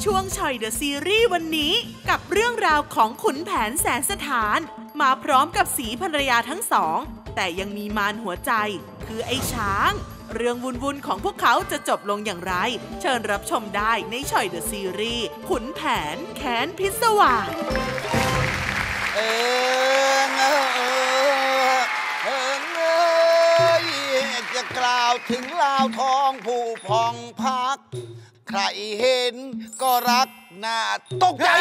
ช่วงชอยเดอะซีรีส์วันนี้กับเรื่องราวของขุนแผนแสนสถานมาพร้อมกับสีภรรยาทั้งสองแต่ยังมีมารหัวใจคือไอ้ช้างเรื่องวุ่นๆของพวกเขาจะจบลงอย่างไรเชิญรับชมได้ในชอยเดอะซีรีส์ขุนแผนแค้นพิศวาสจะกล่าวถึงลาวทองผู้พองพักใครเห็นก็รักน่าตกใจ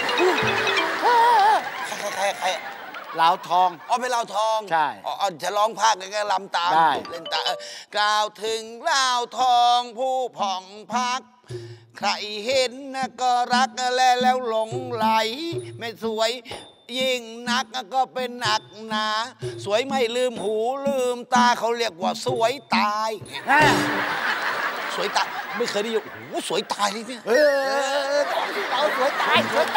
ใครลาวทองเป็นลาวทองใช่จะร้องภาคก็ลำตามเล่นตากล่าวถึงลาวทองผู้ผ่องพักใครเห็นก็รักแล้วหลงไหลไม่สวยยิ่งนักก็เป็นหนักหนาสวยไม่ลืมหูลืมตาเขาเรียกว่าสวยตายสวยตายไม่เคยได้ยินโอ้สวยตายเลยเนี่ยเอาสวยตายดีกว่า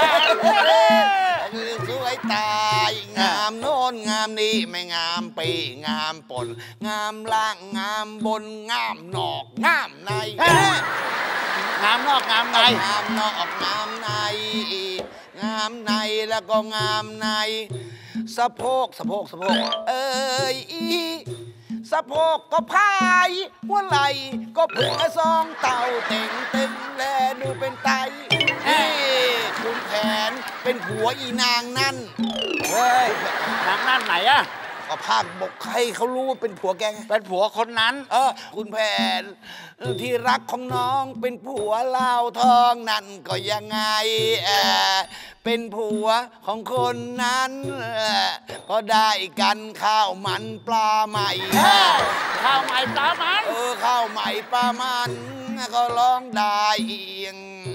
สวยตายงามโน่นงามนี่ไม่งามปีงามปนงามล่างงามบนงามนอกงามในงามนอกงามในงามนอกงามในงามในแล้วก็งามในสะโพกเอ้ยสะโพกก็พายหัวไหล่ก็ผึ่งซองเต่าเต่งตึงแลดูเป็นไตคุณแผนเป็นผัวอีนางนั่นเฮ้ยนางนั่นไหนอะก็ภาคบอกใครเขารู้ว่าเป็นผัวแกไงเป็นผัวคนนั้นคุณแผนที่รักของน้องเป็นผัวลาวทองนั่นก็ยังไงเป็นผัวของคนนั้นก็ได้กันข้าวมันปลาใหม่ข้าวใหม่ปลามันข้าวใหม่ปลามันก็ร้องได้เอียง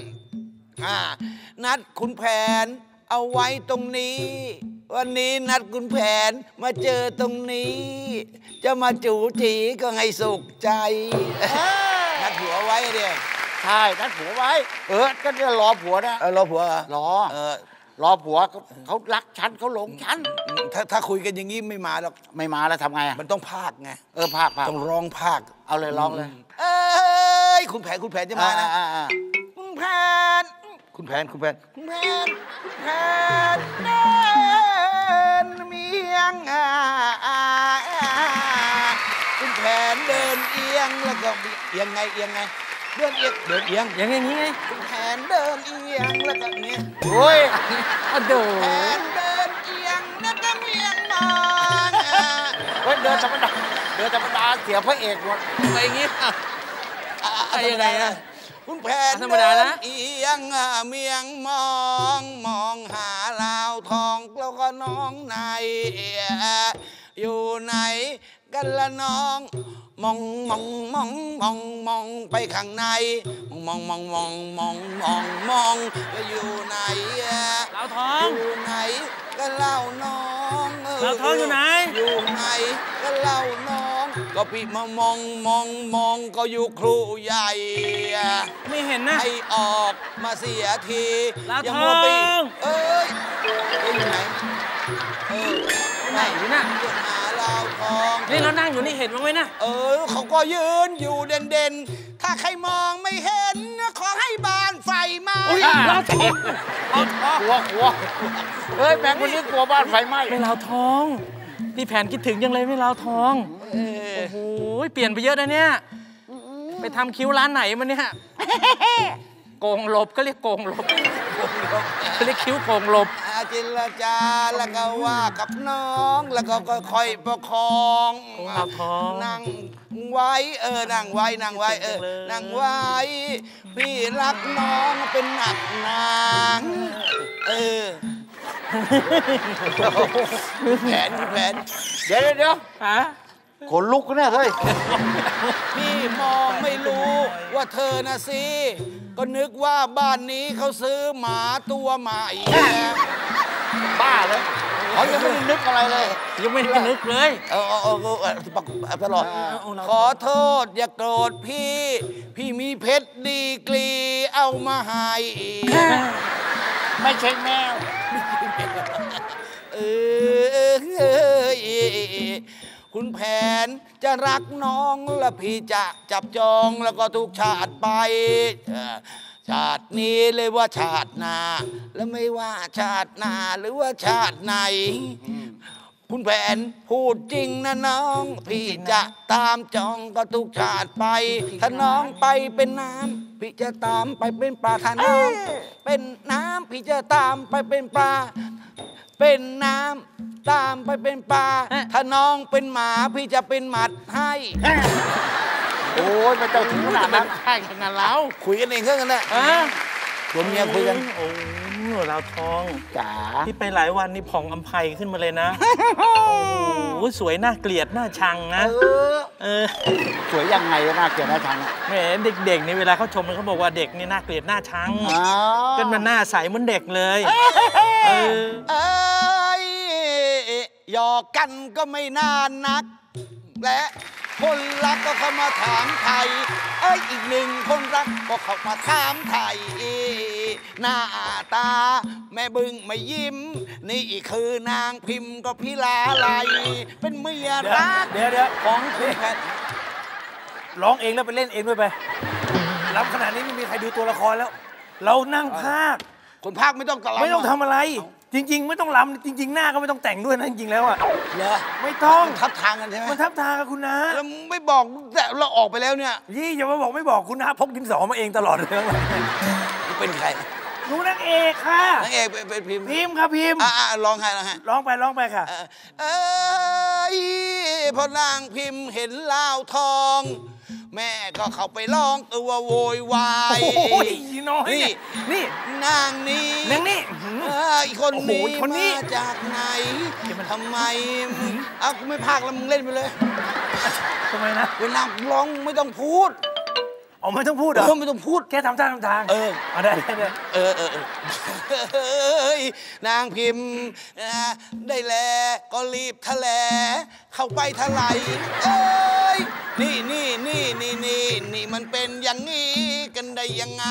นัดคุณแผนเอาไว้ตรงนี้วันนี้นัดคุณแผนมาเจอตรงนี้จะมาจู๋จีก็ให้สุขใจนัดผัวไว้เดียใช่นัดผัวไว้ก็จะรอผัวนะรอผัวรอผัวเขารักฉันเขาหลงฉันถ้าคุยกันอย่างนี้ไม่มาหรอกไม่มาแล้วทำไงมันต้องพากไงพากต้องร้องพากเอาเลยร้องเลยคุณแผนจะมานะคุณแผนเดินเมียงคุณแผนเดินเอียงแล้วก็เอียงไงเดินเอียงอย่างนี้ไงคุณแผนเดินเอียงแล้วก็เนี้ยโอ้ยแผนเดินเอียงแล้วก็เมียงมองเดินธรรมดาเสียพระเอกหมดอะไรอย่างงี้อะไรยังไงอะคุณแผนเดินเอียงเมียงมองหาลาวทองแล้วก็น้องในอยู่ไหนกันละน้องมองไปข้างในมองก็อยู่ไหนลาวทองอยู่ไหนกันเล่าน้องลาวทองอยู่ไหนอยู่ไหนกันเล่าน้องก็ปีมามองก็อยู่ครูใหญ่ไม่เห็นนะให้ออกมาเสียทีลาวทองอยู่ไหนไหนอยู่น่ะลาวทองนี่เรานั่งอยู่นี่เห็นมั้งไหมนะเขาก็ยืนอยู่เด่นถ้าใครมองไม่เห็นขอให้บ้านไฟไหม้ลาวทองกลัวแม่คนนี้กลัวบ้านไฟไหม้ไม่ลาวทองพี่แผนคิดถึงยังเลยไม่ลาวทองโอ้โหเปลี่ยนไปเยอะนะเนี่ยไปทำคิ้วร้านไหนมาเนี่ยโกงลบก็เรียกโกงลบเขาเรียกคิ้วโกงลบจิรจาแล้วก็ว่ากับน้องแล้วก็ค่อยประคองนั่งไว้นั่งไว้นั่งไว้พี่รักน้องเป็นหนักนางแผนเดี๋ยวขนลุกเนี่ยเฮ้ยพี่มองไม่รู้ว่าเธอน่ะสิก็นึกว่าบ้านนี้เขาซื้อหมาตัวใหม่บ้าเลยเขายังไม่ได้นึกอะไรเลยยังไม่ได้นึกเลยตลอดขอโทษอย่าโกรธพี่มีเพชรดีกรีเอามาให้ไม่ใช่แมวคุณแผนจะรักน้องและพี่จะจับจองแล้วก็ทุกชาติไปชาตินี้เลยว่าชาติหน้าแล้วไม่ว่าชาติหน้าหรือว่าชาติไหนคุณแผนพูดจริงนะน้องพี่จะตามจองก็ทุกชาติไปถ้าน้องไปเป็นน้ำพี่จะตามไปเป็นปลาถ้าน้องเป็นน้ำพี่จะตามไปเป็นปลาเป็นน้ำตามไปเป็นปลาถ้าน้องเป็นหมาพี่จะเป็นหมัดให้โอ้ยไม่ต้องถึงขนาดนั้นใช่ขนาดเราคุยกันเองเครื่องกันแหละตัวเมียคุยกันโอ้เราทองจ๋าพี่ไปหลายวันนี่ผ่องอำไพขึ้นมาเลยนะโอ้โหสวยน่าเกลียดน่าชังนะสวยยังไงน่าเกลียดน่าชังแหมเด็กๆนี่เวลาเขาชมเขาบอกว่าเด็กนี่น่าเกลียดน่าชังก็มันหน้าใสเหมือนเด็กเลยหยอกกันก็ไม่นานนักและคนรักก็เข้ามาถามไทยอีกหนึ่งคนรักก็เข้ามาถามไทยหน้าตาแม่บึ้งไม่ยิ้มนี่คือนางพิมพ์ก็พิลาไลเป็นเมียรักเดี๋ยวของคุณแพทร้องเองแล้วไปเล่นเองด้วยไปรับขนาดนี้ไม่มีใครดูตัวละครแล้วเรานั่งพากคนพากไม่ต้องไม่ต้องทำอะไรจริงๆไม่ต้องรำจริงๆหน้าก็ไม่ต้องแต่งด้วยนะจริงๆแล้วอะเหรอไม่ต้องทับทางกันใช่ไหมมันทับทางกับคุณนะแล้วไม่บอกแต่เราออกไปแล้วเนี่ยอย่ามาบอกไม่บอกคุณนะพกดินสอมาเองตลอดเลยเป็นใครหนูนางเอกค่ะนางเอกเป็นพิมพ์ค่ะพิมพ์ร้องไห้ร้องไปค่ะพอนางพิมพ์เห็นลาวทองแม่ก็เข้าไปร้องตัวโวยวายโอ้ยน้อยนี่นางนี้อีกคนนี้มาจากไหนทำไมกูไม่พากแล้วมึงเล่นไปเลยทำไมนะเวลาร้องไม่ต้องพูดไม่ต้องพูดเหรอไม่ต้องพูดแค่ทำท่าทำทางได้นางพิมพ์ได้แลก็รีบทะเลเข้าไปทลายนี่มันเป็นอย่างนี้กันได้ยังไง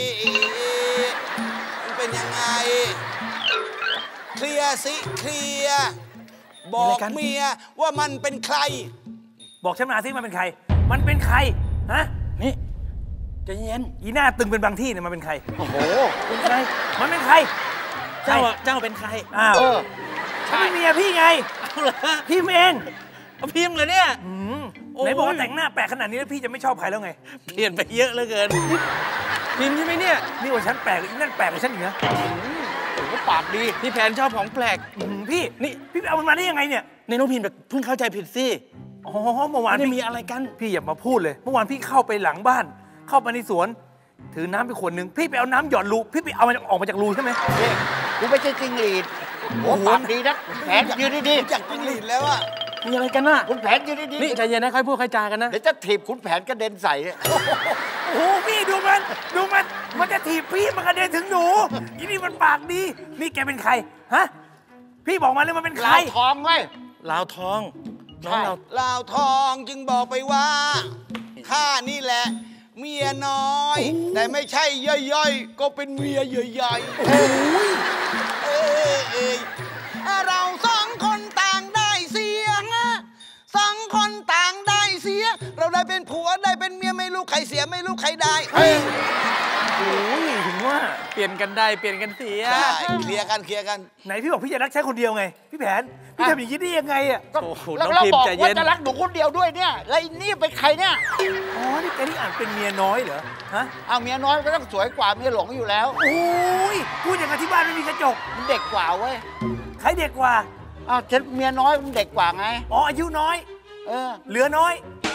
มันเป็นยังไงเคลียร์สิเคลียร์บอกเมียว่ามันเป็นใครบอกฉันมาสิมันเป็นใครมันเป็นใครฮะนี่ใจเย็นอีหน้าตึงเป็นบางที่เนี่ยมันเป็นใครโอ้โหเป็นใครมันเป็นใครเจ้าเป็นใครใช่เมียพี่ไงพี่เองพิมพ์เลยเนี่ยไหนบอกว่าแต่งหน้าแปลกขนาดนี้แล้วพี่จะไม่ชอบใครแล้วไงเปลี่ยนไปเยอะเหลือเกินพิมพ์ใช่ไหมเนี่ยนี่ว่าฉันแปลกอีนั่นแปลกกว่าฉันอีกนะผมก็ปากดีพี่แผนชอบของแปลกพี่เอามันมาได้ยังไงเนี่ยในน้องพิมพ์เพิ่งเข้าใจผิดสิเมื่อวานไม่มีอะไรกันพี่อย่ามาพูดเลยเมื่อวานพี่เข้าไปหลังบ้านเข้าไปในสวนถือน้ำไปขวดนึงพี่ไปเอาน้ำหยอดรูพี่ไปเอามันออกมาจากรูใช่ไหมกูไม่ใช่จิ้งหรีดโอ้ปากดีนะแผนยืนดีๆจากจิ้งหรีดแล้วอะมีอะไรกันน่ะคุณแผนยืนดีๆนี่ใจเย็นนะใครพูดใครจากันนะเดี๋ยวจะถีบคุณแผนกระเด็นใส่โอ้โหพี่ดูมันจะถีบพี่มันกระเด็นถึงหนูอีนี่มันปากดีนี่แกเป็นใครฮะพี่บอกมาเลยมันเป็นใครลาวทองไงลาวทองน้องลาวทองจึงบอกไปว่าข้านี่แหละเมียน้อยแต่ไม่ใช่ย่อยๆก็เป็นเมียใหญ่ๆโอ้ยเราสองคนต่างได้เสียสองคนต่างได้เสียเราได้เป็นผัวได้เป็นเมียไม่รู้ใครเสียไม่รู้ใครได้โอ้ยถึงว่าเปลี่ยนกันได้เปลี่ยนกันเสียเคลียร์กันไหนพี่บอกพี่จะรักใช้คนเดียวไงพี่แผนพี่ทำอย่างนี้ได้ยังไงอ่ะแล้วเราบอกว่าจะรักหนูคนเดียวด้วยเนี่ยแล้วนี่เป็นใครเนี่ยนี่แกนี่อ่านเป็นเมียน้อยเหรอฮะเมียน้อยก็ต้องสวยกว่าเมียหลงอยู่แล้วโอ้ยพูดอย่างที่บ้านไม่มีกระจกมันเด็กกว่าเว้ยใครเด็กกว่าฉันเมียน้อยมันเด็กกว่าไงอายุน้อยเหลือน้อย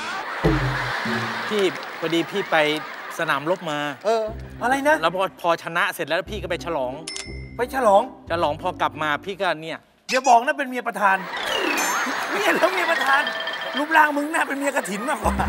พี่พอดีพี่ไปสนามรบมาอะไรนะแล้วพอชนะเสร็จแล้วพี่ก็ไปฉลองพอกลับมาพี่ก็เนี่ยอย่าบอกนะเป็นเมียประธานเนี่ยแล้วเมียประธานรูปร่างมึงน่าเป็นเมียกระถินมากกว่า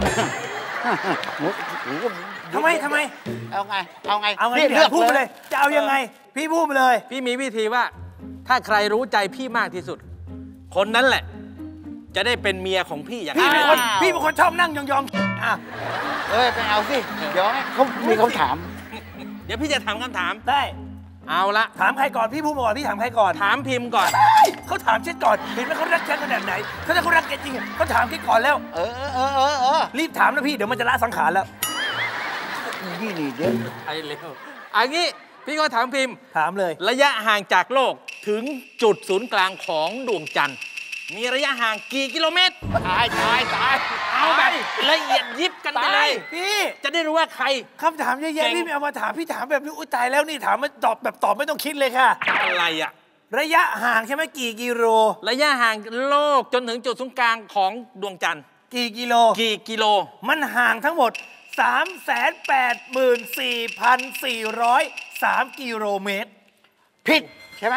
ทำไมเอาไงพี่เลือกพูดเลยจะเอายังไงพี่พูดมาเลยพี่มีวิธีว่าถ้าใครรู้ใจพี่มากที่สุดคนนั้นแหละจะได้เป็นเมียของพี่อย่างนี้พี่เป็นคนชอบนั่งยองไปเอาสิเดี๋ยวเขามีคำถามเดี๋ยวพี่จะถามคำถามได้เอาละถามใครก่อนพี่พูดก่อนพี่ถามใครก่อนถามพิมพ์ก่อนเขาถามเช็ดก่อนเห็นไหมเขารักฉันขนาดไหนถ้าเขารักแกจริงเขาถามแกก่อนแล้วรีบถามนะพี่เดี๋ยวมันจะละสังขารแล้วนี่เดี๋ยวไอ้เร็วอันนี้พี่ก็ถามพิมพ์ถามเลยระยะห่างจากโลกถึงจุดศูนย์กลางของดวงจันทร์มีระยะห่างกี่กิโลเมตรตายเอาแบบละเอียดยิบกันไปเลยพี่จะได้รู้ว่าใครคำถามเยอะแยะเก่งพี่ไม่เอามาถามพี่ถามแบบนี้อุ้ยตายแล้วนี่ถามมาตอบแบบตอบไม่ต้องคิดเลยค่ะอะไรอะระยะห่างใช่ไหมกี่กิโลระยะห่างโลกจนถึงจุดศูนย์กลางของดวงจันทร์กี่กิโลกี่กิโลมันห่างทั้งหมด 384,403 กิโลเมตรผิดใช่ไหม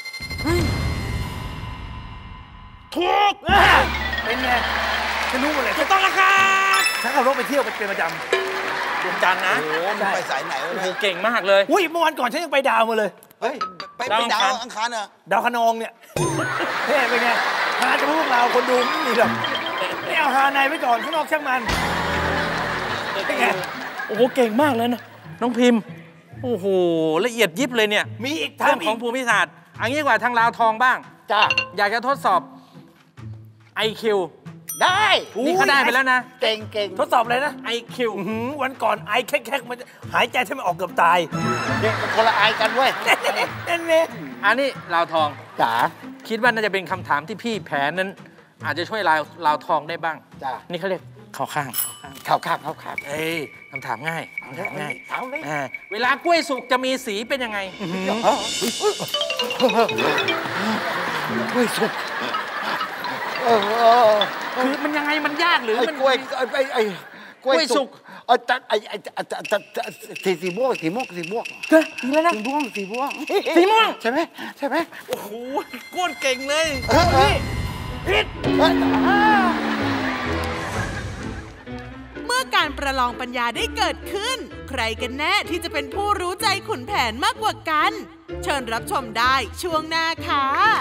ถูกเป็นไงฉันรู้หมดเลยถูกต้องแล้วครับฉันขับรถไปเที่ยวเป็นประจดวงจันทร์นะโอ้มึงไปสายไหนวะโอ้โหเนี่ยเก่งมากเลยำอุ้ยเมื่อวันก่อนฉันยังไปดาวมาเลยเฮ้ยไปดาวอังดาคารวอังคารเหรอดาวคะนองเนี่ยเฮ้เป็นไงหาจะพวกเราคนดูไม่มีหรอกไม่เอาหาในไว้ก่อนข้างนอกช่างมันเป็นไงโอ้โหเก่งมากเลยนะน้องพิมพ์โอ้โหละเอียดยิบเลยเนี่ยมีอีกเรื่องทำของภูมิศาสตร์อันนี้ดีกว่าทางลาวทองบ้างจ้าอยากจะทดสอบ IQ ได้นี่เขาได้ไปแล้วนะเก่งทดสอบเลยนะ IQ อื้อหือวันก่อนไอแคกๆมันหายใจแทบไม่ออกเกือบตายเนี่ยมันคนละอายกันเว้ยนั่นเองอันนี้ลาวทองจ๋าคิดว่าน่าจะเป็นคำถามที่พี่แผนนั้น อาจจะช่วยลาวทองได้บ้างจ้านี่เขาเรียกเข้าข้างข่าวข้างเอ้ยคำถามง่ายคำถามง่ายเอาเลยเวลากล้วยสุกจะมีสีเป็นยังไงกล้วยสุกคือมันยังไงมันยากหรือไอ้มันกล้วยไอ้กล้วยกล้วยสุสุกกสีม่วงเฮ้ยมีแล้วนะสีม่วงสีม่วงใช่ไหมโอ้โหก้นเก่งเลยเมื่อการประลองปัญญาได้เกิดขึ้น ใครกันแน่ที่จะเป็นผู้รู้ใจขุนแผนมากกว่ากัน เชิญรับชมได้ช่วงหน้าค่ะ